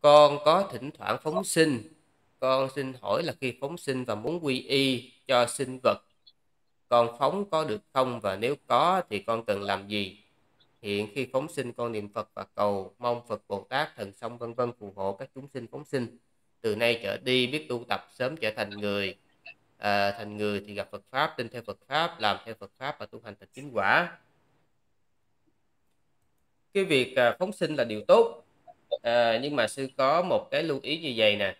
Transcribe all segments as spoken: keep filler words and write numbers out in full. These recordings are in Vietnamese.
Con có thỉnh thoảng phóng sinh. Con xin hỏi là khi phóng sinh và muốn quy y cho sinh vật, con phóng có được không? Và nếu có thì con cần làm gì? Hiện khi phóng sinh con niệm Phật và cầu mong Phật Bồ Tát thần sông vân vân phù hộ các chúng sinh phóng sinh. Từ nay trở đi biết tu tập sớm trở thành người. À, thành người thì gặp Phật Pháp, tin theo Phật Pháp, làm theo Phật Pháp và tu hành thành chính quả. Cái việc à, phóng sinh là điều tốt. À, nhưng mà sư có một cái lưu ý như vậy nè.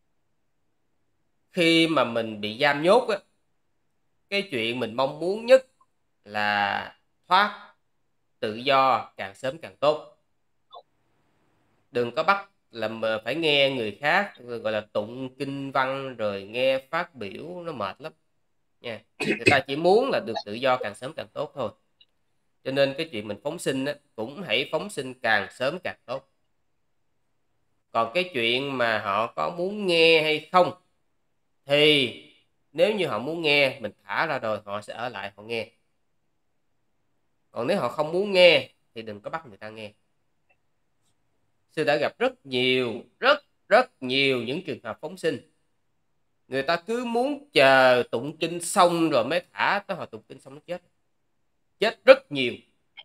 Khi mà mình bị giam nhốt á, cái chuyện mình mong muốn nhất là thoát tự do càng sớm càng tốt. Đừng có bắt là mà phải nghe người khác gọi là tụng kinh văn rồi nghe phát biểu, nó mệt lắm nha. Người ta chỉ muốn là được tự do càng sớm càng tốt thôi. Cho nên cái chuyện mình phóng sinh á, cũng hãy phóng sinh càng sớm càng tốt. Còn cái chuyện mà họ có muốn nghe hay không thì nếu như họ muốn nghe, mình thả ra rồi họ sẽ ở lại họ nghe. Còn nếu họ không muốn nghe thì đừng có bắt người ta nghe. Sư đã gặp rất nhiều, rất rất nhiều những trường hợp phóng sinh. Người ta cứ muốn chờ tụng kinh xong rồi mới thả, tới hồi tụng kinh xong nó chết. Chết rất nhiều.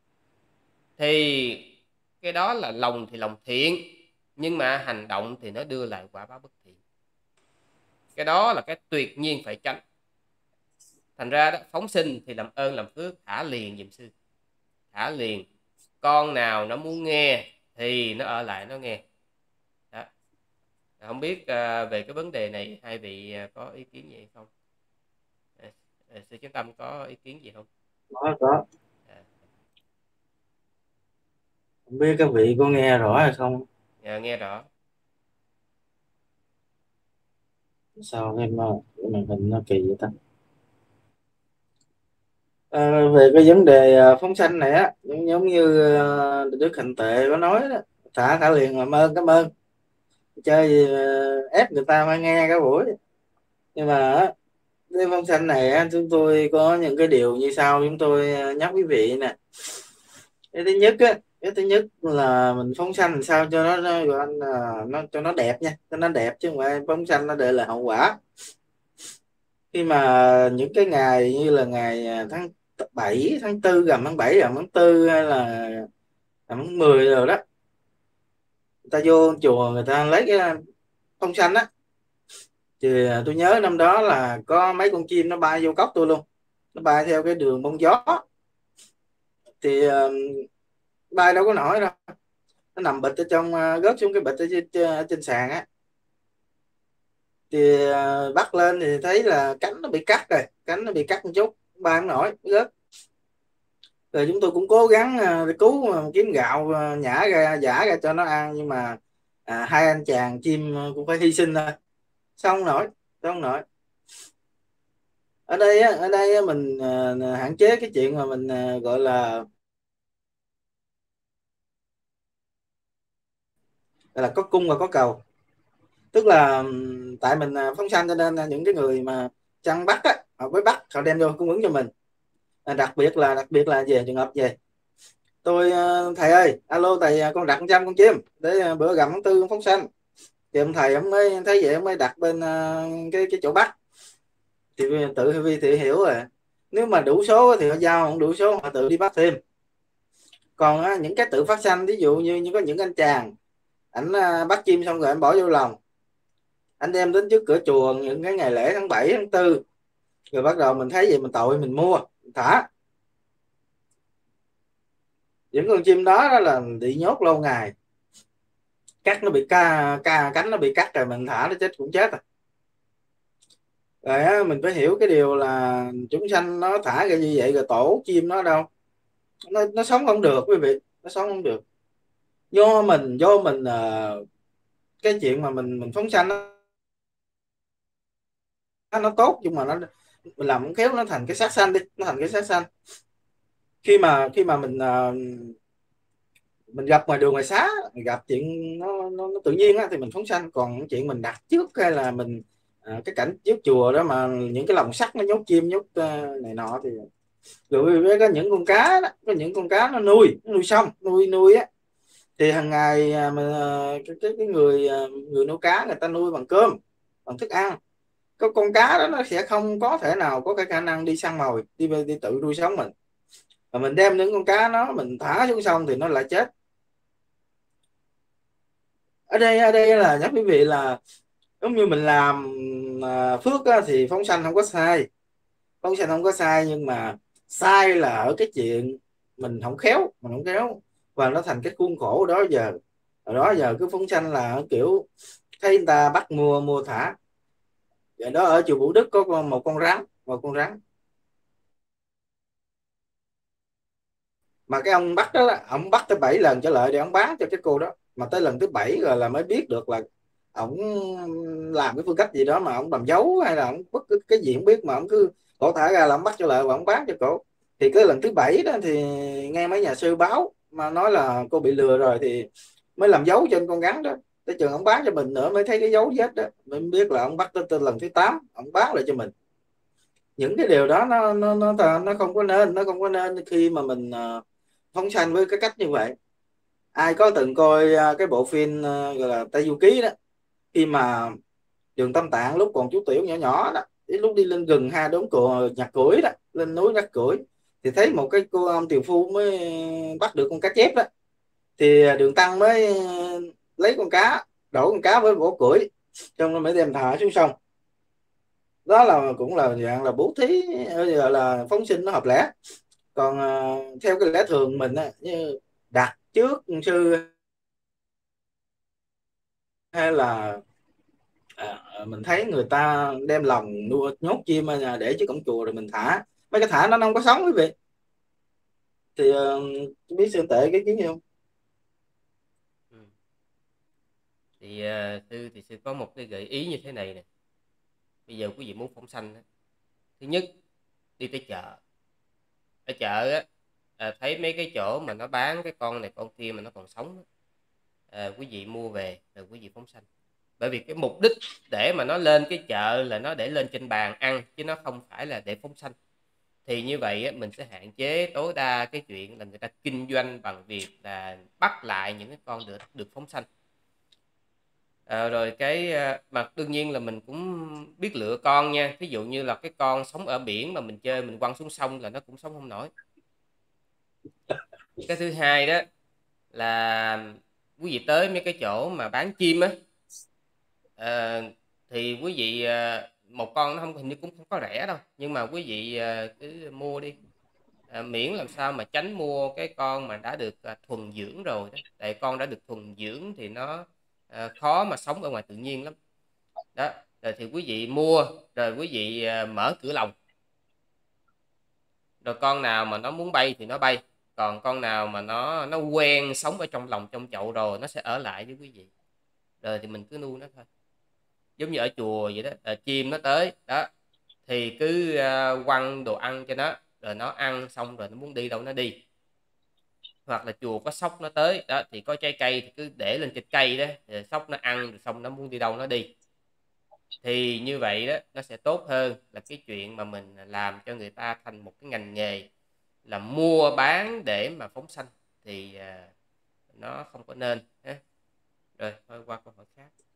Thì cái đó là lòng thì lòng thiện, nhưng mà hành động thì nó đưa lại quả báo bất thiện. Cái đó là cái tuyệt nhiên phải tránh. Thành ra đó, phóng sinh thì làm ơn làm phước thả liền giùm sư. Thả liền. Con nào nó muốn nghe thì nó ở lại nó nghe. Đó. Không biết uh, về cái vấn đề này hai vị uh, có ý kiến gì hay không? À, à, sư Chánh Tâm có ý kiến gì không? Có, có. À, Không biết các vị có nghe rõ hay không? à, nghe rõ. Sao cái, mà, cái màn hình nó kỳ vậy ta? Ờ, về cái vấn đề ờ, phóng sanh này á, giống, giống như ờ, Đức Hạnh Tệ có nói đó, thả thả liền làm ơn, cảm ơn. Chơi gì, ờ, ép người ta phải nghe cái buổi. Nhưng mà á, cái phóng sanh này á, chúng tôi có những cái điều như sau, chúng tôi ờ, nhắc quý vị nè. Cái thứ nhất á, cái thứ nhất là mình phóng sanh làm sao cho nó, nó gọi là nó cho nó đẹp nha, cho nó đẹp, chứ không phải phóng sanh nó để lại hậu quả. Khi mà những cái ngày như là ngày à, tháng bảy, tháng tư, gần tháng bảy, gần tháng tư, hay là tháng mười rồi đó, người ta vô chùa người ta lấy cái phong xanh á, thì à, tôi nhớ năm đó là có mấy con chim nó bay vô cốc tôi luôn, nó bay theo cái đường bông gió, thì uh, bay đâu có nổi đâu, nó nằm bịch ở trong, uh, rớt xuống cái bịch ở trên, trên, trên sàn á, thì uh, bắt lên thì thấy là cánh nó bị cắt rồi, cánh nó bị cắt một chút, bay không nổi, rớt. Rồi chúng tôi cũng cố gắng à, để cứu, à, kiếm gạo, à, nhả ra giả ra cho nó ăn, nhưng mà à, hai anh chàng chim cũng phải hy sinh thôi, sao không nổi, sao không nổi. Ở đây á, ở đây á, mình à, hạn chế cái chuyện mà mình à, gọi là gọi là có cung và có cầu. Tức là ừm, tại mình à, phóng sanh cho nên là những cái người mà săn bắt á, họ mới bắt, họ đem vô cung ứng cho mình. À, đặc biệt là đặc biệt là về trường hợp về tôi, à, thầy ơi, alo thầy, à, con đặt trăm con chim để à, bữa gần tháng tư phóng sanh, thì ông thầy ông mới thấy vậy, ông mới đặt bên uh, cái cái chỗ bắt, thì tự vi thì hiểu rồi, nếu mà đủ số thì họ giao, không đủ số họ tự đi bắt thêm. Còn uh, những cái tự phát sanh, ví dụ như như có những anh chàng, ảnh uh, bắt chim xong rồi anh bỏ vô lòng, anh đem đến trước cửa chùa những cái ngày lễ tháng bảy, tháng tư, rồi bắt đầu mình thấy vậy mình tội, mình mua, mình thả. Những con chim đó, đó là bị nhốt lâu ngày, cắt nó bị ca, ca cánh nó bị cắt rồi mình thả nó chết cũng chết à. Rồi á, mình phải hiểu cái điều là chúng sanh nó thả ra như vậy rồi tổ chim nó đâu, nó nó sống không được quý vị, nó sống không được. Do mình do mình uh, cái chuyện mà mình mình phóng sanh nó, nó tốt, nhưng mà nó mình làm không khéo nó thành cái sát sanh đi, nó thành cái sát sanh. Khi mà khi mà mình uh, mình gặp ngoài đường ngoài xá, mình gặp chuyện nó, nó, nó tự nhiên á, thì mình phóng sanh. Còn chuyện mình đặt trước, hay là mình uh, cái cảnh trước chùa đó mà những cái lồng sắt nó nhốt chim, nhốt uh, này nọ, thì rồi với có những con cá đó, có những con cá nó nuôi, nó nuôi xong nuôi nuôi á, Thì hàng ngày à, mà à, cái, cái cái người à, người nuôi cá người ta nuôi bằng cơm, bằng thức ăn. Cái con cá đó nó sẽ không có thể nào có cái khả năng đi săn mồi, đi đi tự nuôi sống mình. Và mình đem những con cá nó mình thả xuống sông thì nó lại chết. Ở đây ở đây là nhắc quý vị là giống như mình làm à, phước á, thì phóng sanh không có sai, phóng sanh không có sai, nhưng mà sai là ở cái chuyện mình không khéo, mình không khéo và nó thành cái khuôn khổ đó giờ. Ở đó giờ cứ phóng sanh là kiểu thấy người ta bắt mua mua thả. Vậy đó, ở chùa Vũ Đức có con, một con rắn, một con rắn mà cái ông bắt đó, ông bắt tới bảy lần trở lại để ông bán cho cái cô đó, mà tới lần thứ bảy rồi là mới biết được là ông làm cái phương cách gì đó mà ông làm dấu hay là ông bất cứ cái gì không biết, mà ông cứ cổ thả ra là ông bắt trở lại và ông bán cho cổ. Thì cái lần thứ bảy đó thì nghe mấy nhà sư báo mà nói là cô bị lừa rồi, thì mới làm dấu trên con rắn đó. Tới chừng ông bán cho mình nữa mới thấy cái dấu vết đó, mình biết là ông bắt tới, tới lần thứ tám ông bán lại cho mình. Những cái điều đó nó nó nó nó không có nên, nó không có nên khi mà mình ờ, phóng sanh với cái cách như vậy. Ai có từng coi ờ, cái bộ phim ờ, gọi là Tây Du Ký đó, khi mà Đường Tam Tạng lúc còn chú tiểu nhỏ nhỏ đó, đến lúc đi lên rừng hai đống cò nhặt củi đó, lên núi nhặt củi, thì thấy một cái cô ông tiều phu mới bắt được con cá chép đó. Thì Đường Tăng mới lấy con cá, đổ con cá với vỏ củi, xong rồi mới đem thả xuống sông. Đó là cũng là dạng là bố thí, gọi là phóng sinh nó hợp lẽ. Còn ờ, theo cái lẽ thường mình á, như đặt trước sư hay là à, mình thấy người ta đem lòng nuôi nhốt chim ở nhà để trước cổng chùa rồi mình thả, mấy cái thả nó không có sống quý vị. Thì ờ, biết sư tệ cái kiến gì không? Ừ. Thì à, sư thì sư có một cái gợi ý như thế này nè. Bây giờ quý vị muốn phóng sanh á, thứ nhất đi tới chợ. Ở chợ á, à, thấy mấy cái chỗ mà nó bán cái con này con kia mà nó còn sống á, à, quý vị mua về rồi quý vị phóng sanh. Bởi vì cái mục đích để mà nó lên cái chợ là nó để lên trên bàn ăn, chứ nó không phải là để phóng sanh. Thì như vậy á, mình sẽ hạn chế tối đa cái chuyện là người ta kinh doanh bằng việc là bắt lại những cái con được được phóng sanh. À, rồi cái à, mà đương nhiên là mình cũng biết lựa con nha. Ví dụ như là cái con sống ở biển mà mình chơi mình quăng xuống sông là nó cũng sống không nổi. Cái thứ hai đó là quý vị tới mấy cái chỗ mà bán chim á, ờ, thì quý vị ờ, một con nó không, hình như cũng không có rẻ đâu, nhưng mà quý vị ờ, cứ mua đi. Ờ, miễn làm sao mà tránh mua cái con mà đã được ờ, thuần dưỡng rồi đó, tại con đã được thuần dưỡng thì nó ờ, khó mà sống ở ngoài tự nhiên lắm. Đó, rồi thì quý vị mua rồi quý vị ờ, mở cửa lồng, rồi con nào mà nó muốn bay thì nó bay, còn con nào mà nó nó quen sống ở trong lồng trong chậu rồi nó sẽ ở lại với quý vị, rồi thì mình cứ nuôi nó thôi. Giống như ở chùa vậy đó, à, chim nó tới đó thì cứ à, quăng đồ ăn cho nó, rồi nó ăn xong rồi nó muốn đi đâu nó đi. Hoặc là chùa có sóc nó tới đó thì có trái cây thì cứ để lên trên cây đó, rồi sóc nó ăn rồi xong nó muốn đi đâu nó đi. Thì như vậy đó nó sẽ tốt hơn là cái chuyện mà mình làm cho người ta thành một cái ngành nghề là mua bán để mà phóng sanh, thì à, nó không có nên. Rồi thôi qua câu hỏi khác.